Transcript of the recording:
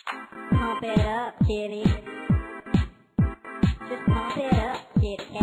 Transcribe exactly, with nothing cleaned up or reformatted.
Pump it up, kitty. Just pump it up, kitty cat.